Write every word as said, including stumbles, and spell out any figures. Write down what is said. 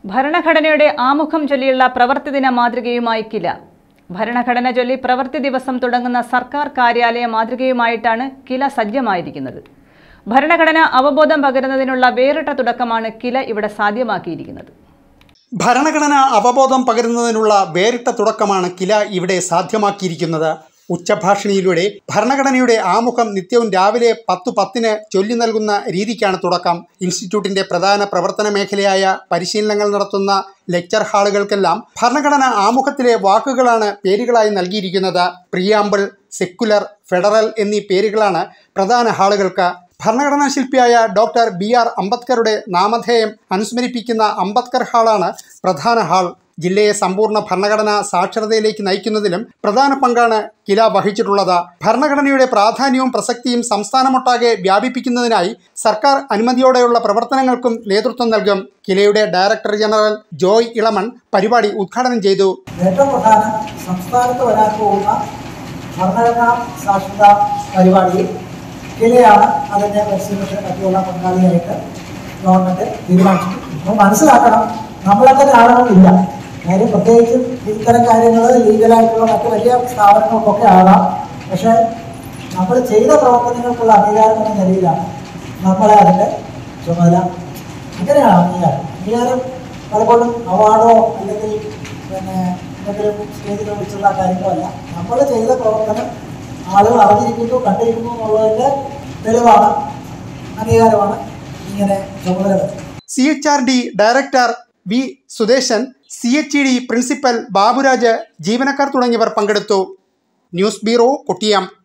ഭരണഘടനയുടെ ആമുഖം ചൊല്ലിയുള്ള പ്രവൃത്തിദിന മാതൃകയുമായി കില. ഭരണഘടന ചൊല്ലി പ്രവൃത്തി ദിവസം തുടങ്ങുന്ന സർക്കാർ കാര്യാലയ മാതൃകയുമായിട്ടാണ് കില സജ്ജമായിരിക്കുന്നത്. ഭരണഘടന അവബോധം പകരുന്നതിനുള്ള വേറിട്ട തുടക്കമാണ് കില ഇവിടെ സാധ്യമാക്കിയിരിക്കുന്നത്. ഭരണഘടന അവബോധം പകരുന്നതിനുള്ള വേറിട്ട തുടക്കമാണ് കില ഇവിടെ സാധ്യമാക്കിയിരിക്കുന്നത്. ഉച്ചഭാഷിണിയിലൂടെ ഭരണഘടനയുടെ ആമുഖം നിത്യവും രാവിലെ പത്തു പത്തിന് ചൊല്ലി നൽകുന്ന രീതിക്കാണ് തുടക്കം. ഇൻസ്റ്റിറ്റ്യൂട്ടിന്റെ പ്രധാന പ്രവർത്തന മേഖലയായ പരിശീലനങ്ങൾ നടത്തുന്ന ലെക്ചർ ഹാളുകൾക്കെല്ലാം ഭരണഘടന ആമുഖത്തിലെ വാക്കുകളാണ് പേരുകളായി നൽകിയിരിക്കുന്നത്. പ്രിയാമ്പിൾ, സെക്കുലർ, ഫെഡറൽ എന്നീ പേരുകളാണ് പ്രധാന ഹാളുകൾക്ക്. ഭരണഘടനാ ശില്പിയായ ഡോക്ടർ ബി ആർ അംബേദ്കറുടെ നാമധേയം അനുസ്മരിപ്പിക്കുന്ന അംബേദ്കർ ഹാളാണ് പ്രധാന ഹാൾ. ജില്ലയെ സമ്പൂർണ്ണ ഭരണഘടനാ സാക്ഷരതയിലേക്ക് നയിക്കുന്നതിലും പ്രധാന പങ്കാണ് കില വഹിച്ചിട്ടുള്ളത്. ഭരണഘടനയുടെ പ്രാധാന്യവും പ്രസക്തിയും സംസ്ഥാനമൊട്ടാകെ വ്യാപിപ്പിക്കുന്നതിനായി സർക്കാർ അനുമതിയോടെയുള്ള പ്രവർത്തനങ്ങൾക്കും നേതൃത്വം നൽകും. കിലയുടെ ഡയറക്ടർ ജനറൽ ജോയ് ഇളമൺ പരിപാടി ഉദ്ഘാടനം ചെയ്തു. ഏറ്റവും പ്രധാനം സംസ്ഥാനത്ത് വരാൻ പോകുന്ന ഭരണഘടനാ സാക്ഷരതാ പരിപാടിയിൽ കിലയാണ് അതിൻ്റെ പരിശീലനത്തിന് മറ്റുള്ള പങ്കാളിയായിട്ട് ഗവൺമെൻറ് തീരുമാനിച്ചു. അപ്പോൾ മനസ്സിലാക്കണം, നമ്മളങ്ങനെ ആളൊന്നുമില്ല. കാര്യം പ്രത്യേകിച്ചും ഇത്തരം കാര്യങ്ങൾ ലീഗലായിട്ടുള്ള മറ്റ് വലിയ സ്ഥാപനങ്ങൾക്കൊക്കെ ആകാം. പക്ഷേ നമ്മൾ ചെയ്ത പ്രവർത്തനങ്ങൾക്കുള്ള അംഗീകാരം എന്ന നിലയിലാണ് നമ്മളെ അതിൻ്റെ ചുമതല. ഇങ്ങനെയാണ് അംഗീകാരം. അംഗീകാരം പലപ്പോഴും അവാർഡോ അല്ലെങ്കിൽ പിന്നെ എന്തെങ്കിലും സ്റ്റേജിനെ വിളിച്ചുള്ള കാര്യങ്ങളല്ല. നമ്മൾ ചെയ്ത പ്രവർത്തനം ആളുകൾ അറിഞ്ഞിരിക്കുന്നു, കണ്ടിരിക്കുന്നു എന്നുള്ളതിൻ്റെ തെളിവാണ്, അംഗീകാരമാണ് ഇങ്ങനെ ചുമതല. C H R D director V Sudesan, C H E D principal Baburaj, ജീവനക്കാർ തുടങ്ങിയവർ പങ്കെടുത്തു. News bureau, Kottiyam.